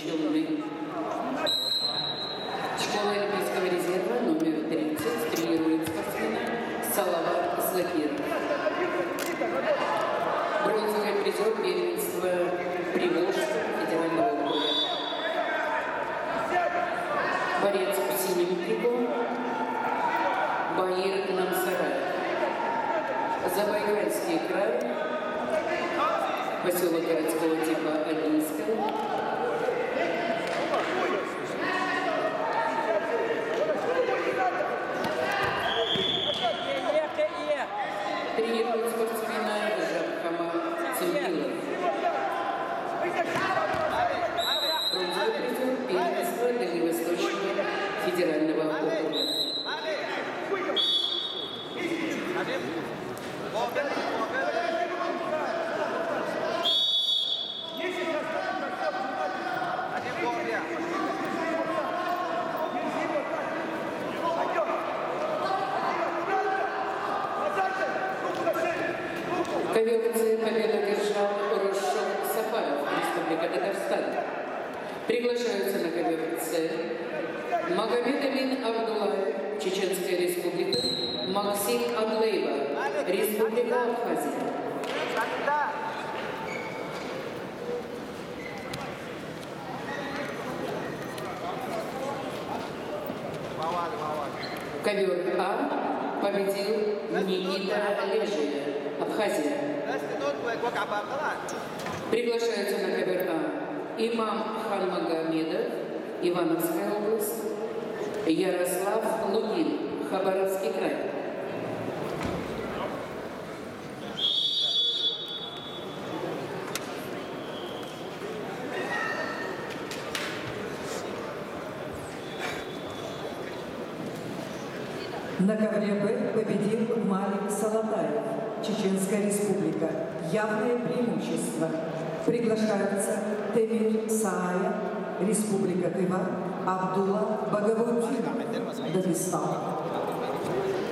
Челны. Школа Олимпийского резерва номер 30 тренирует спортсмена Салават Закиров. Бронзовый призер первенства Приволжского федерального округа. Борец в синем трико Баир Намсараев. Забайкальский край, поселок городского типа Одинская. Тренирует спортсмена Жабхама Цимбилов. Бронзовый призер первенства Дальневосточного федерального округа. Ковер-ц победу одержал Рошок Сафаров, Республика Татарстан. Приглашаются на ковер-ц Магомед Амин Абдулаев, Чеченская Республика, Максим Адлеева, Республика Абхазия. Ковер А победил Никита Лежия, Абхазия. Приглашаются на ковер А Имам Ханмагомедов, Ивановская область, Ярослав Лугин, Хабаровский край. На ковре Б победил Малик Салатаев, Чеченская Республика. Явное преимущество. Приглашаются Темир Саая, Республика Тыва, Абдулла Багавутдин, Дагестан.